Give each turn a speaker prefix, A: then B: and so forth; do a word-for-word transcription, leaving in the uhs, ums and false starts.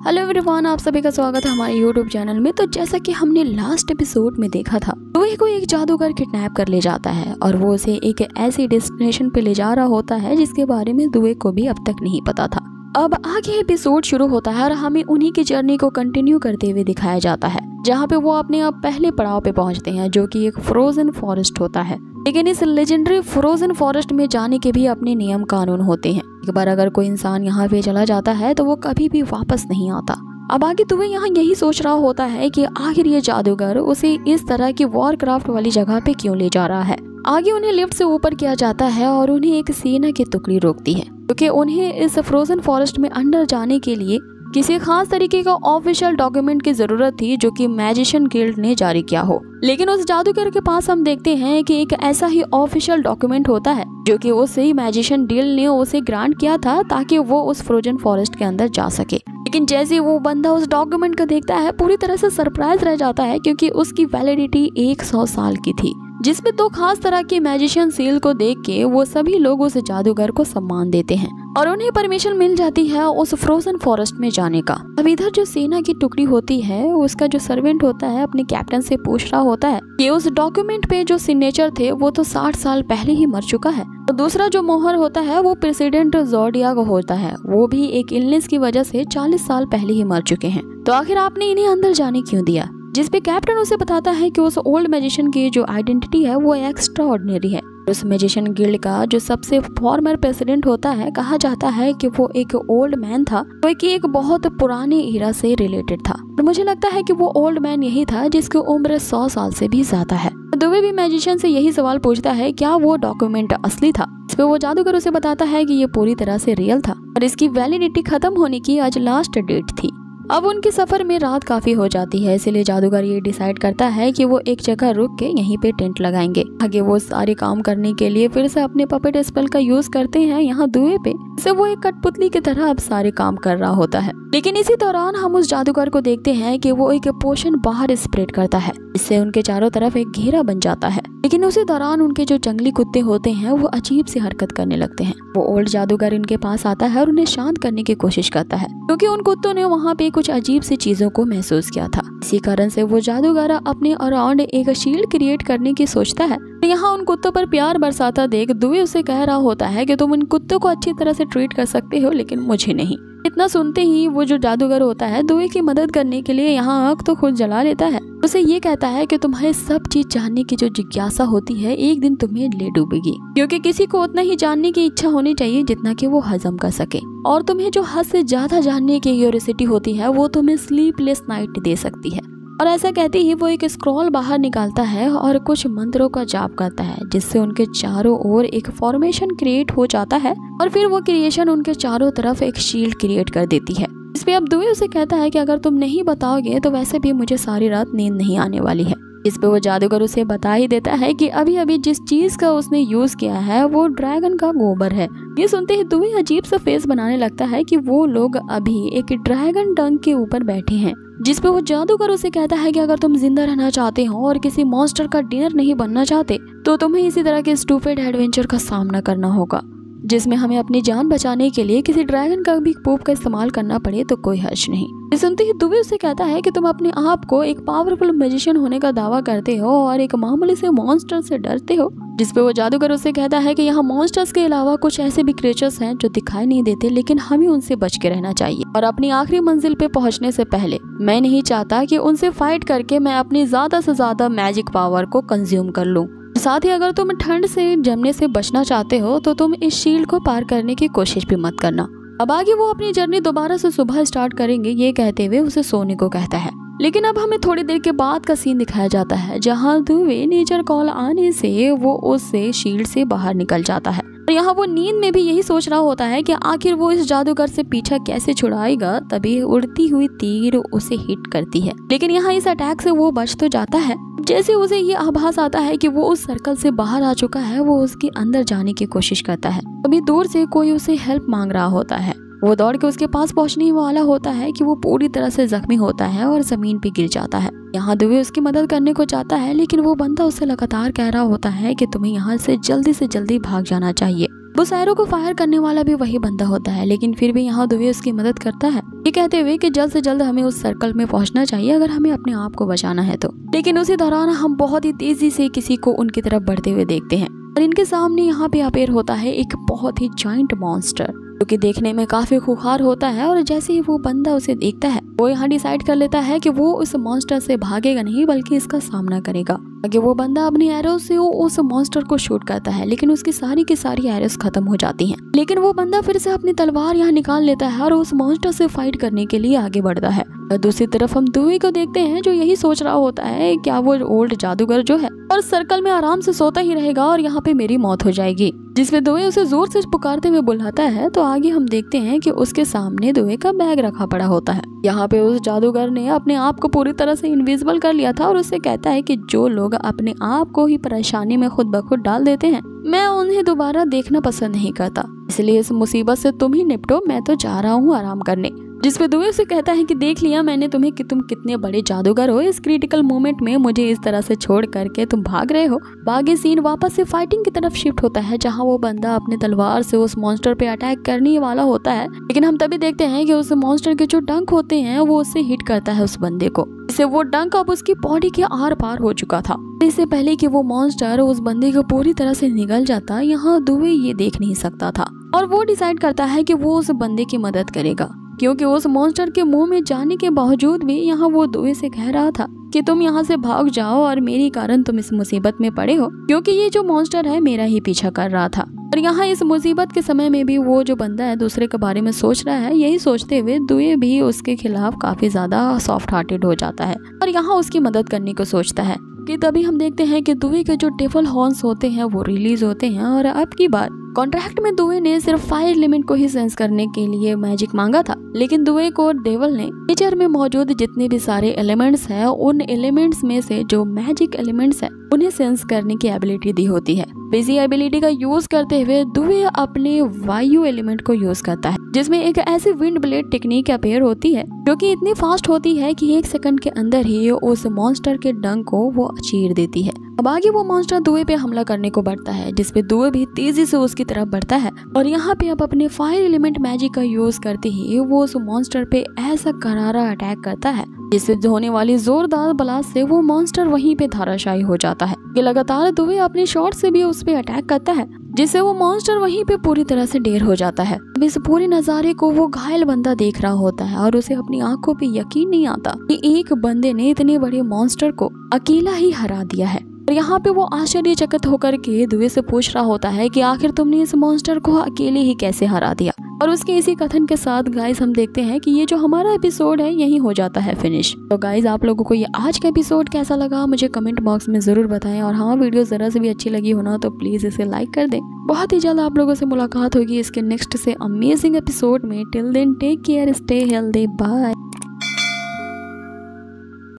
A: Hello everyone, आप सभी का स्वागत है हमारे यूट्यूब चैनल में। तो जैसा कि हमने लास्ट एपिसोड में देखा था, दुबे को एक जादूगर किडनैप कर ले जाता है और वो उसे एक ऐसी डेस्टिनेशन पे ले जा रहा होता है जिसके बारे में दुबे को भी अब तक नहीं पता था। अब आगे एपिसोड शुरू होता है और हमें उन्हीं की जर्नी को कंटिन्यू करते हुए दिखाया जाता है, जहाँ पे वो अपने आप पहले पड़ाव पे पहुँचते हैं, जो कि एक फ्रोजन फॉरेस्ट होता है। लेकिन इस लेजेंडरी फ्रोजन फॉरेस्ट में जाने के भी अपने नियम कानून होते हैं। एक बार अगर कोई इंसान यहाँ पे चला जाता है तो वो कभी भी वापस नहीं आता। अब आगे दुबे यहाँ यही सोच रहा होता है कि आखिर ये जादूगर उसे इस तरह की वॉरक्राफ्ट वाली जगह पे क्यों ले जा रहा है। आगे उन्हें लिफ्ट से ऊपर किया जाता है और उन्हें एक सेना की टुकड़ी रोकती है, क्योंकि उन्हें इस फ्रोजन फॉरेस्ट में अंदर जाने के लिए किसी खास तरीके का ऑफिशियल डॉक्यूमेंट की जरूरत थी, जो कि मैजिशियन गिल्ड ने जारी किया हो। लेकिन उस जादूगर के पास हम देखते हैं कि एक ऐसा ही ऑफिशियल डॉक्यूमेंट होता है जो कि उसे मैजिशियन गिल्ड ने उसे ग्रांट किया था ताकि वो उस फ्रोजन फॉरेस्ट के अंदर जा सके। लेकिन जैसे वो बंदा उस डॉक्यूमेंट को देखता है, पूरी तरह से सरप्राइज रह जाता है, क्योंकि उसकी वैलिडिटी एक सौ साल की थी, जिसमें दो खास तरह के मैजिशियन सील को देख के वो सभी लोग उस जादूगर को सम्मान देते हैं और उन्हें परमिशन मिल जाती है उस फ्रोजन फॉरेस्ट में जाने का। अब इधर जो सेना की टुकड़ी होती है, उसका जो सर्वेंट होता है अपने कैप्टन से पूछ रहा होता है कि उस डॉक्यूमेंट पे जो सिग्नेचर थे वो तो साठ साल पहले ही मर चुका है। तो दूसरा जो मोहर होता है वो प्रेसिडेंट जोडियाक होता है, वो भी एक इलनेस की वजह से चालीस साल पहले ही मर चुके हैं। तो आखिर आपने इन्हें अंदर जाने क्यों दिया? जिस पे कैप्टन उसे बताता है कि उस ओल्ड मैजिशियन की जो आइडेंटिटी है वो एक्स्ट्रा ऑर्डिनरी है। उस मैजिशियन गिल्ड का जो सबसे फॉर्मर प्रेसिडेंट होता है, कहा जाता है कि वो एक ओल्ड मैन था, जो कि एक बहुत पुराने ईरा से रिलेटेड था। और मुझे लगता है कि वो ओल्ड मैन यही था जिसकी उम्र सौ साल से भी ज्यादा है। दुबे भी मैजिशियन से यही सवाल पूछता है, क्या वो डॉक्यूमेंट असली था? इस पे वो जादूगर उसे बताता है कि ये पूरी तरह से रियल था और इसकी वैलिडिटी खत्म होने की आज लास्ट डेट थी। अब उनके सफर में रात काफी हो जाती है, इसलिए जादूगर ये डिसाइड करता है कि वो एक जगह रुक के यहीं पे टेंट लगाएंगे। आगे वो सारे काम करने के लिए फिर से अपने पपेट स्पेल का यूज करते हैं यहाँ दुबे पे, से वो एक कठपुतली की तरह अब सारे काम कर रहा होता है। लेकिन इसी दौरान हम उस जादूगर को देखते हैं कि वो एक पोशन बाहर स्प्रेड करता है, इससे उनके चारों तरफ एक घेरा बन जाता है। लेकिन उसी दौरान उनके जो जंगली कुत्ते होते हैं वो अजीब सी हरकत करने लगते हैं। वो ओल्ड जादूगर इनके पास आता है और उन्हें शांत करने की कोशिश करता है, क्योंकि उन कुत्तों ने वहाँ पे कुछ अजीब सी चीजों को महसूस किया था। इसी कारण से वो जादूगर अपने अराउंड एक शील्ड क्रिएट करने की सोचता है। तो यहाँ उन कुत्तों पर प्यार बरसाता देख दुबे उसे कह रहा होता है कि तुम इन कुत्तों को अच्छी तरह से ट्रीट कर सकते हो, लेकिन मुझे नहीं। इतना सुनते ही वो जो जादूगर होता है दुबे की मदद करने के लिए यहाँ आँख तो खुद जला लेता है। उसे ये कहता है कि तुम्हें सब चीज जानने की जो जिज्ञासा होती है एक दिन तुम्हें ले डूबेगी, क्योंकि किसी को उतना ही जानने की इच्छा होनी चाहिए जितना कि वो हजम कर सके, और तुम्हें जो हद से ज्यादा जानने की क्यूरियोसिटी होती है वो तुम्हें स्लीपलेस नाइट दे सकती है। और ऐसा कहते ही वो एक स्क्रॉल बाहर निकालता है और कुछ मंत्रों का जाप करता है, जिससे उनके चारों ओर एक फॉर्मेशन क्रिएट हो जाता है और फिर वो क्रिएशन उनके चारों तरफ एक शील्ड क्रिएट कर देती है। इसमें अब दुबे उसे कहता है कि अगर तुम नहीं बताओगे तो वैसे भी मुझे सारी रात नींद नहीं आने वाली है। इस पे वो जादूगर उसे बता ही देता है कि अभी अभी जिस चीज का उसने यूज किया है वो ड्रैगन का गोबर है। ये सुनते ही दुबे अजीब सा फेस बनाने लगता है कि वो लोग अभी एक ड्रैगन डंक के ऊपर बैठे हैं। जिस पे वो जादूगर उसे कहता है कि अगर तुम जिंदा रहना चाहते हो और किसी मॉन्स्टर का डिनर नहीं बनना चाहते तो तुम्हें इसी तरह के स्टूपिड एडवेंचर का सामना करना होगा, जिसमें हमें अपनी जान बचाने के लिए किसी ड्रैगन का भी पोप का इस्तेमाल करना पड़े तो कोई हर्ज नहीं। ये सुनते ही दुबे उसे कहता है कि तुम अपने आप को एक पावरफुल मैजिशियन होने का दावा करते हो और एक मामूली से मॉन्स्टर से डरते हो। जिस पे वो जादूगर उसे कहता है कि यहाँ मॉन्स्टर्स के अलावा कुछ ऐसे भी क्रिएचर्स हैं जो दिखाई नहीं देते, लेकिन हमें उनसे बच के रहना चाहिए और अपनी आखिरी मंजिल पे पहुंचने से पहले मैं नहीं चाहता कि उनसे फाइट करके मैं अपनी ज्यादा से ज्यादा मैजिक पावर को कंज्यूम कर लूं। साथ ही अगर तुम ठंड से जमने से बचना चाहते हो तो तुम इस शील्ड को पार करने की कोशिश भी मत करना। अब आगे वो अपनी जर्नी दोबारा से सुबह स्टार्ट करेंगे, ये कहते हुए उसे सोने को कहता है। लेकिन अब हमें थोड़ी देर के बाद का सीन दिखाया जाता है, जहाँ दुबे नेचर कॉल आने से वो उससे शील्ड से बाहर निकल जाता है। और यहाँ वो नींद में भी यही सोच रहा होता है कि आखिर वो इस जादूगर से पीछा कैसे छुड़ाएगा। तभी उड़ती हुई तीर उसे हिट करती है, लेकिन यहाँ इस अटैक से वो बच तो जाता है। जैसे उसे ये आभास आता है कि वो उस सर्कल से बाहर आ चुका है, वो उसके अंदर जाने की कोशिश करता है। अभी दूर से कोई उसे हेल्प मांग रहा होता है। वो दौड़ के उसके पास पहुंचने वाला होता है कि वो पूरी तरह से जख्मी होता है और जमीन पे गिर जाता है। यहाँ दुबे उसकी मदद करने को चाहता है, लेकिन वो बंदा उसे लगातार कह रहा होता है कि तुम्हें यहाँ से जल्दी से जल्दी भाग जाना चाहिए। वो एरो को फायर करने वाला भी वही बंदा होता है, लेकिन फिर भी यहाँ दुवे उसकी मदद करता है, ये कहते हुए कि जल्द से जल्द हमें उस सर्कल में पहुंचना चाहिए अगर हमें अपने आप को बचाना है तो। लेकिन उसी दौरान हम बहुत ही तेजी से किसी को उनकी तरफ बढ़ते हुए देखते हैं और इनके सामने यहाँ पे अपेयर होता है एक बहुत ही जाइंट मॉन्स्टर, जो कि देखने में काफी खूंखार होता है। और जैसे ही वो बंदा उसे देखता है, वो यहाँ डिसाइड कर लेता है कि वो उस मॉन्स्टर से भागेगा नहीं बल्कि इसका सामना करेगा। आगे वो बंदा अपनी एरो से उस मॉन्स्टर को शूट करता है, लेकिन उसकी सारी की सारी एरोस खत्म हो जाती हैं। लेकिन वो बंदा फिर से अपनी तलवार यहाँ निकाल लेता है और उस मॉन्स्टर से फाइट करने के लिए आगे बढ़ता है। और दूसरी तरफ हम दुवे को देखते हैं, जो यही सोच रहा होता है क्या वो ओल्ड जादूगर जो है और सर्कल में आराम से सोता ही रहेगा और यहाँ पे मेरी मौत हो जाएगी, जिसमें दुवे उसे जोर से पुकारते हुए बुलाता है। तो आगे हम देखते हैं कि उसके सामने दुवे का बैग रखा पड़ा होता है। यहाँ पे उस जादूगर ने अपने आप को पूरी तरह से इनविजिबल कर लिया था और उससे कहता है कि जो लोग अपने आप को ही परेशानी में खुद ब खुद डाल देते हैं, मैं उन्हें दोबारा देखना पसंद नहीं करता, इसलिए इस मुसीबत से तुम ही निपटो, मैं तो जा रहा हूँ आराम करने। जिसपे दुवे से कहता है कि देख लिया मैंने तुम्हें कि तुम कितने बड़े जादूगर हो, इस क्रिटिकल मोमेंट में मुझे इस तरह से छोड़ करके तुम भाग रहे हो। बाकी सीन वापस से फाइटिंग की तरफ शिफ्ट होता है, जहां वो बंदा अपने तलवार से उस मॉन्स्टर पे अटैक करने वाला होता है, लेकिन हम तभी देखते हैं कि उस मॉन्स्टर के जो डंक होते हैं वो उससे हिट करता है उस बंदे को, इससे वो डंक अब उसकी बॉडी के आर पार हो चुका था। इससे पहले कि वो मॉन्स्टर उस बंदे को पूरी तरह से निगल जाता, यहाँ दुवे ये देख नहीं सकता था और वो डिसाइड करता है कि वो उस बंदे की मदद करेगा, क्योंकि उस मॉन्स्टर के मुंह में जाने के बावजूद भी यहाँ वो दुवे से कह रहा था कि तुम यहाँ से भाग जाओ और मेरे कारण तुम इस मुसीबत में पड़े हो, क्योंकि ये जो मॉन्स्टर है मेरा ही पीछा कर रहा था। और यहाँ इस मुसीबत के समय में भी वो जो बंदा है दूसरे के बारे में सोच रहा है, यही सोचते हुए दुवे भी उसके खिलाफ काफी ज्यादा सॉफ्ट हार्टेड हो जाता है और यहाँ उसकी मदद करने को सोचता है। कि तभी हम देखते हैं कि दुवे के जो डेविल हॉर्न्स होते हैं वो रिलीज होते हैं और अब की बार कॉन्ट्रैक्ट में दुवे ने सिर्फ फायर एलिमेंट को ही सेंस करने के लिए मैजिक मांगा था, लेकिन दुवे को डेविल ने नेचर में मौजूद जितने भी सारे एलिमेंट्स हैं उन एलिमेंट्स में से जो मैजिक एलिमेंट्स हैं उन्हें सेंस करने की एबिलिटी दी होती है। इसी एबिलिटी का यूज करते हुए दुवे अपने वायु एलिमेंट को यूज करता है, जिसमें एक ऐसी विंड ब्लेड टेक्निक अपेयर होती है जो कि इतनी फास्ट होती है कि एक सेकंड के अंदर ही उस मॉन्स्टर के डंक को वो चीर देती है। अब आगे वो मॉन्स्टर दुवे पे हमला करने को बढ़ता है, जिसपे दुवे भी तेजी से उसकी तरफ बढ़ता है और यहाँ पे अब अपने फायर एलिमेंट मैजिक का यूज करते ही वो उस मॉन्स्टर पे ऐसा करारा अटैक करता है जिससे होने वाली जोरदार ब्लास्ट से वो मॉन्स्टर वहीं पे धाराशायी हो जाता है। ये लगातार दुवे अपने शॉट से भी उस पे अटैक करता है, जिससे वो मॉन्स्टर वहीं पे पूरी तरह से ढेर हो जाता है। अब इस पूरे नजारे को वो घायल बंदा देख रहा होता है और उसे अपनी आंखों पे यकीन नहीं आता कि एक बंदे ने इतने बड़े मॉन्स्टर को अकेला ही हरा दिया है। और यहाँ पे वो आश्चर्यचकित होकर के दुवे से पूछ रहा होता है कि आखिर तुमने इस मॉन्स्टर को अकेले ही कैसे हरा दिया। और उसके इसी कथन के साथ गाइस हम देखते हैं कि ये जो हमारा एपिसोड है यही हो जाता है फिनिश। तो गाइस आप लोगों को ये आज का एपिसोड कैसा लगा मुझे कमेंट बॉक्स में जरूर बताएं, और हाँ वीडियो जरा से भी अच्छी लगी हो ना तो प्लीज इसे लाइक कर दें। बहुत ही जल्द आप लोगों से मुलाकात होगी इसके नेक्स्ट से अमेजिंग एपिसोड में। Till then take care, stay healthy, bye.